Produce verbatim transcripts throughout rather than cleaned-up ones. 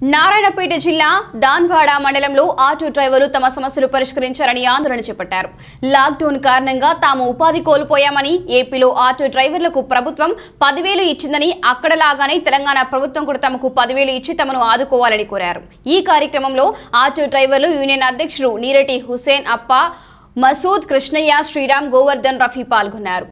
నారాయణపేట జిల్లా దాన్వాడ మండలంలో ఆటో డ్రైవర్లు తమ సమస్యలు పరిష్కరించాలని ఆందోళన చేపట్టారు. లాక్డౌన్ కారణంగా తాము ఉపాధి కోల్పోయామని, ఏపీలో ఆటో డ్రైవర్లకు ప్రభుత్వం పదివేలు ఇచ్చిందని, అక్కడలాగానే తెలంగాణ ప్రభుత్వం కూడా తమకు పదివేలు ఇచ్చి తమను ఆదుకోవాలని కోరారు. ఈ కార్యక్రమంలో ఆటో డ్రైవర్లు యూనియన్ అధ్యక్షుడు నీరటి హుసేన్ అప్ప, మసూద్, కృష్ణయ్య, శ్రీరామ్, గోవర్ధన్, రఫీ పాల్గొన్నారు.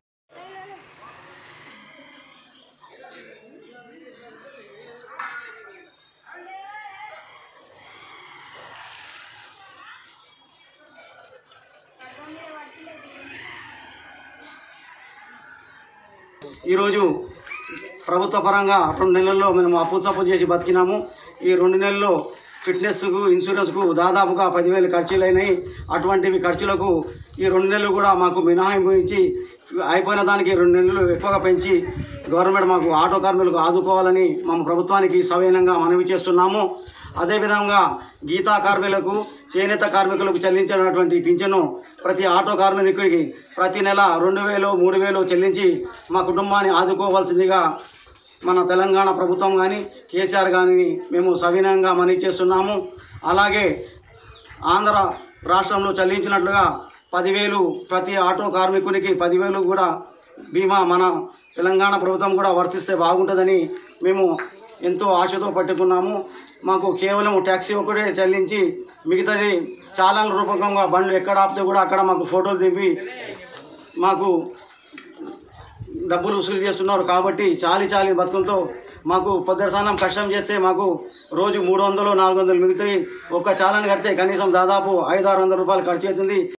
ఈరోజు ప్రభుత్వ పరంగా రెండు నెలల్లో మేము అప్పు సప్పు చేసి బతికినాము. ఈ రెండు నెలల్లో ఫిట్నెస్కు, ఇన్సూరెన్స్కు దాదాపుగా పదివేలు ఖర్చులు అయినాయి. అటువంటివి ఖర్చులకు ఈ రెండు నెలలు కూడా మాకు మినహాయింపు ఇచ్చి అయిపోయిన దానికి రెండు నెలలు ఎక్కువగా పెంచి గవర్నమెంట్ మాకు ఆటో కార్మికులకు ఆదుకోవాలని మా ప్రభుత్వానికి సవినయంగా మనవి చేస్తున్నాము. అదేవిధంగా గీతా కార్మికులకు, చేనేత కార్మికులకు చెల్లించినటువంటి పింఛను ప్రతి ఆటో కార్మికుడికి ప్రతి నెల రెండు వేలు మూడు వేలు చెల్లించి మా కుటుంబాన్ని ఆదుకోవాల్సిందిగా మన తెలంగాణ ప్రభుత్వం కానీ కేసీఆర్ కానీ మేము సవినయంగా మనవి చేస్తున్నాము. అలాగే ఆంధ్ర రాష్ట్రంలో చెల్లించినట్లుగా పదివేలు ప్రతి ఆటో కార్మికునికి పదివేలు కూడా బీమా మన తెలంగాణ ప్రభుత్వం కూడా వర్తిస్తే బాగుంటుందని మేము ఎంతో ఆశతో పట్టుకున్నాము. మాకు కేవలం ట్యాక్సీ ఒకటే చెల్లించి మిగతాది చాలాన్ రూపకంగా బండ్లు ఎక్కడ ఆపితే కూడా అక్కడ మాకు ఫోటోలు దింపి మాకు డబ్బులు వసూలు చేస్తున్నారు. కాబట్టి చాలి చాలి బతుకులతో మాకు పొద్దుసానం కష్టం చేస్తే మాకు రోజు మూడు వందలు నాలుగు వందలు మిగుతాయి. ఒక చాలాన్ కడితే కనీసం దాదాపు ఐదు ఆరు వందల రూపాయలు ఖర్చు అవుతుంది.